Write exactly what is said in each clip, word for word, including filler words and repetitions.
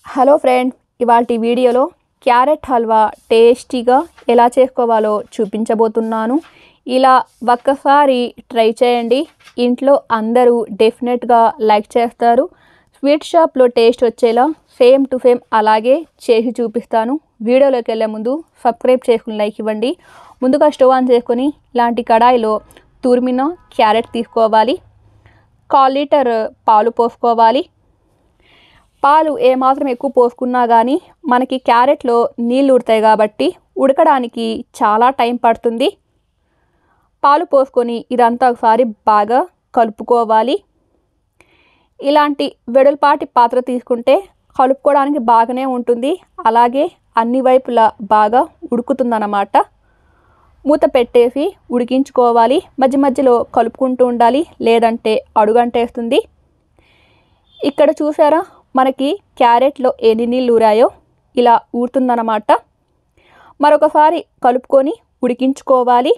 Hello friends, ఇవాల్టి వీడియోలో carrot halwa టేస్టీగా ఎలా చేసుకోవాలో చూపించబోతున్నాను. ఇలా ఒక్కసారి ట్రై చేయండి. ఇంట్లో అందరూ డెఫినెట్గా లైక్ చేస్తారు. స్వీట్ షాప్లో టేస్ట్ వచ్చేలా సేమ్ టు సేమ్ అలాగే చేసి చూపిస్తాను. వీడియోలోకి వెళ్ళే ముందు సబ్స్క్రైబ్ చేసుకుని లైక్ ఇవ్వండి. ముందుగా స్టవ్ ఆన్ చేసుకొని ఇలాంటి కడాయిలో తురిమిన క్యారెట్ తీసుకోవాలి. కాల్ లీటర్ పాలు పోసుకోవాలి. పాలు ఏమాత్రం ఎక్కువ పోసుకున్నా కానీ మనకి క్యారెట్లో నీళ్ళు ఉడతాయి కాబట్టి ఉడకడానికి చాలా టైం పడుతుంది. పాలు పోసుకొని ఇదంతా ఒకసారి బాగా కలుపుకోవాలి. ఇలాంటి వెడల్పాటి పాత్ర తీసుకుంటే కలుపుకోవడానికి బాగానే ఉంటుంది, అలాగే అన్ని వైపులా బాగా ఉడుకుతుందన్నమాట. మూత పెట్టేసి ఉడికించుకోవాలి. మధ్య మధ్యలో కలుపుకుంటూ ఉండాలి, లేదంటే అడుగంటేస్తుంది. ఇక్కడ చూసారా మనకి క్యారెట్లో ఎన్ని నీళ్ళు ఊరాయో, ఇలా ఊరుతుందన్నమాట. మరొకసారి కలుపుకొని ఉడికించుకోవాలి.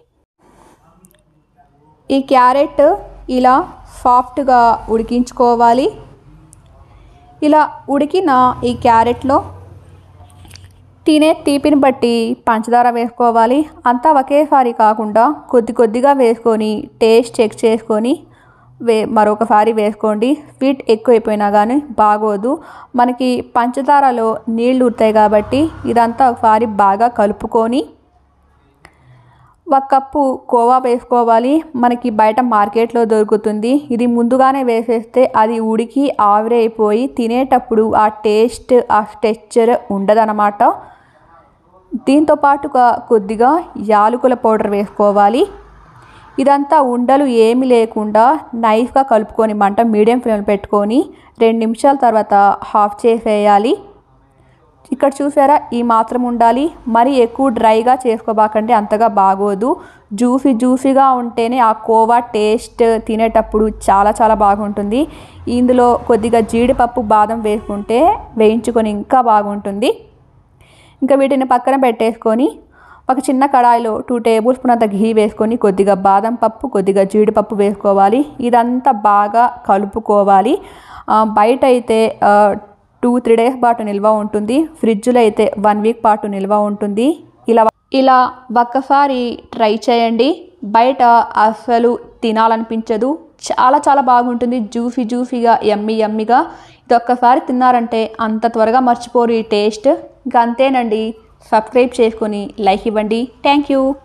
ఈ క్యారెట్ ఇలా సాఫ్ట్గా ఉడికించుకోవాలి. ఇలా ఉడికిన ఈ క్యారెట్లో తినే తీపిని బట్టి పంచదార వేసుకోవాలి. అంతా ఒకేసారి కాకుండా కొద్ది కొద్దిగా వేసుకొని టేస్ట్ చెక్ చేసుకొని వే మరొకసారి వేసుకోండి. స్వీట్ ఎక్కువైపోయినా కానీ బాగోదు. మనకి పంచదారలో నీళ్ళు ఉడతాయి కాబట్టి ఇదంతా ఒకసారి బాగా కలుపుకొని ఒక కప్పు కోవా వేసుకోవాలి. మనకి బయట మార్కెట్లో దొరుకుతుంది. ఇది ముందుగానే వేసేస్తే అది ఉడికి ఆవిరైపోయి తినేటప్పుడు ఆ టేస్ట్ ఆ టెక్స్చర్ ఉండదన్నమాట. దీంతో పాటుగా కొద్దిగా యాలకుల పౌడర్ వేసుకోవాలి. ఇదంతా ఉండలు ఏమి లేకుండా నైస్గా కలుపుకొని మంట మీడియం ఫ్లేమ్లో పెట్టుకొని రెండు నిమిషాల తర్వాత హాఫ్ చేసేయాలి. ఇక్కడ చూసారా ఈ మాత్రం ఉండాలి. మరి ఎక్కువ డ్రైగా చేసుకోబాకండి, అంతగా బాగోదు. జ్యూసీ జ్యూసీగా ఉంటేనే ఆ కోవా టేస్ట్ తినేటప్పుడు చాలా చాలా బాగుంటుంది. ఇందులో కొద్దిగా జీడిపప్పు బాదం వేసుకుంటే వేయించుకొని ఇంకా బాగుంటుంది. ఇంకా వీటిని పక్కన పెట్టేసుకొని ఒక చిన్న కడాయిలో టూ టేబుల్ స్పూన్ అంత ఘీ వేసుకొని కొద్దిగా బాదం పప్పు కొద్దిగా జీడిపప్పు వేసుకోవాలి. ఇదంతా బాగా కలుపుకోవాలి. బయట అయితే టూ త్రీ డేస్ పాటు నిల్వ ఉంటుంది, ఫ్రిడ్జ్లో అయితే వన్ వీక్ పాటు నిల్వ ఉంటుంది. ఇలా ఇలా ఒక్కసారి ట్రై చేయండి. బయట అసలు తినాలనిపించదు, చాలా చాలా బాగుంటుంది. జ్యూసీ జ్యూసీగా యమ్మీ యమ్మీగా. ఇది ఒక్కసారి తిన్నారంటే అంత త్వరగా మర్చిపోరు ఈ టేస్ట్. ఇంకా అంతేనండి. సబ్స్క్రైబ్ చేసుకొని లైక్ ఇవ్వండి. Thank you.